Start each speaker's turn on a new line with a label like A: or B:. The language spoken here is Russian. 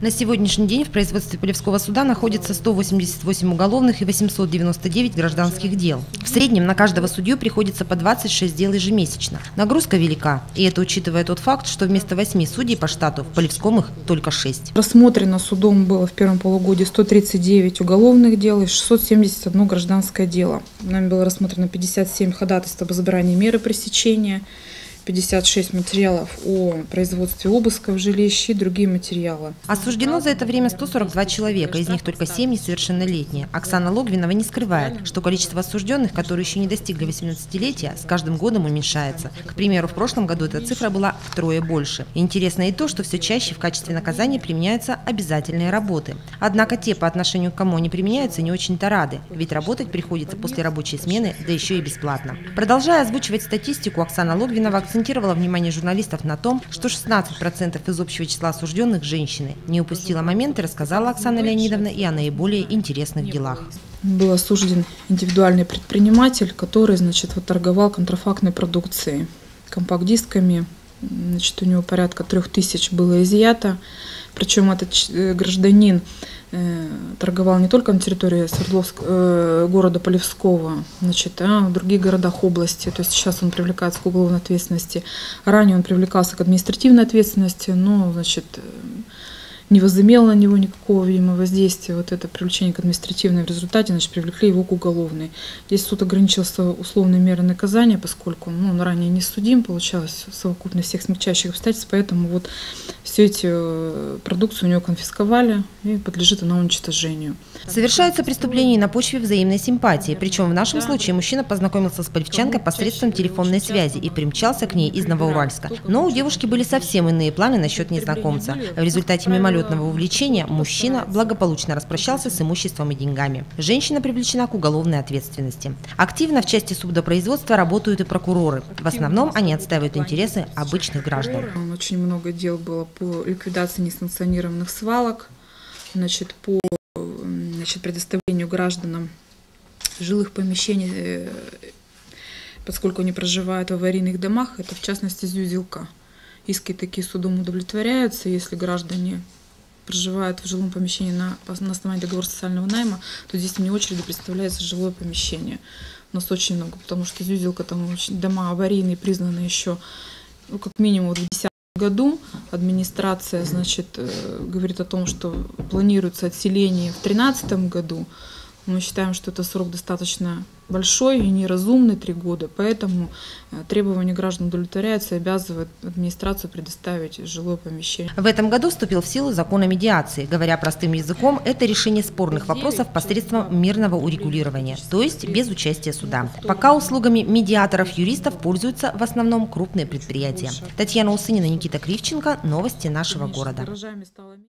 A: На сегодняшний день в производстве Полевского суда находится 188 уголовных и 899 гражданских дел. В среднем на каждого судью приходится по 26 дел ежемесячно. Нагрузка велика, и это учитывая тот факт, что вместо 8 судей по штату в Полевском их только 6.
B: Рассмотрено судом было в первом полугодии 139 уголовных дел и 671 гражданское дело. Нами было рассмотрено 57 ходатайств об избрании меры пресечения, 56 материалов о производстве обыска в жилище и другие материалы.
A: Осуждено за это время 142 человека, из них только 7 несовершеннолетние. Оксана Логвинова не скрывает, что количество осужденных, которые еще не достигли 18-летия, с каждым годом уменьшается. К примеру, в прошлом году эта цифра была втрое больше. Интересно и то, что все чаще в качестве наказания применяются обязательные работы. Однако те, по отношению к кому они применяются, не очень-то рады, ведь работать приходится после рабочей смены, да еще и бесплатно. Продолжая озвучивать статистику, Оксана Логвинова акцентировала внимание журналистов на том, что 16% из общего числа осужденных – женщины. Не упустила момент и рассказала Оксана Леонидовна и о наиболее интересных делах.
B: Был осужден индивидуальный предприниматель, который, торговал контрафактной продукцией, компакт-дисками. У него порядка 3000 было изъято. Причем этот гражданин торговал не только на территории города Полевского, а в других городах области. То есть сейчас он привлекается к уголовной ответственности. Ранее он привлекался к административной ответственности, но не возымел на него никакого, видимо, воздействия. Вот это привлечение к административной в результате, привлекли его к уголовной. Здесь суд ограничился условной мерой наказания, поскольку он ранее не судим, получалось совокупность всех смягчающих обстоятельств, поэтому все эти продукции у него конфисковали и подлежит она уничтожению.
A: Совершаются преступления на почве взаимной симпатии. Причем в нашем случае мужчина познакомился с полевчанкой посредством телефонной связи и примчался к ней из Новоуральска. Но у девушки были совсем иные планы насчет незнакомца. В результате мимолетного увлечения мужчина благополучно распрощался с имуществом и деньгами. Женщина привлечена к уголовной ответственности. Активно в части судопроизводства работают и прокуроры. В основном они отстаивают интересы обычных граждан.
B: Очень много дел было по ликвидации несанкционированных свалок, по предоставлению гражданам жилых помещений, поскольку они проживают в аварийных домах, это в частности Зюзелка. Иски такие судом удовлетворяются, если граждане проживают в жилом помещении на основании договора социального найма, то здесь вне очереди представляется жилое помещение. У нас очень много, потому что Зюзелка, там дома аварийные признаны еще как минимум в 2010 году. Администрация говорит о том, что планируется отселение в 2013 году. Мы считаем, что это срок достаточно большой и неразумный, 3 года, поэтому требования граждан удовлетворяются и обязывают администрацию предоставить жилое помещение.
A: В этом году вступил в силу закон о медиации. Говоря простым языком, это решение спорных вопросов посредством мирного урегулирования, то есть без участия суда. Пока услугами медиаторов-юристов пользуются в основном крупные предприятия. Татьяна Усынина, Никита Кривченко. Новости нашего города.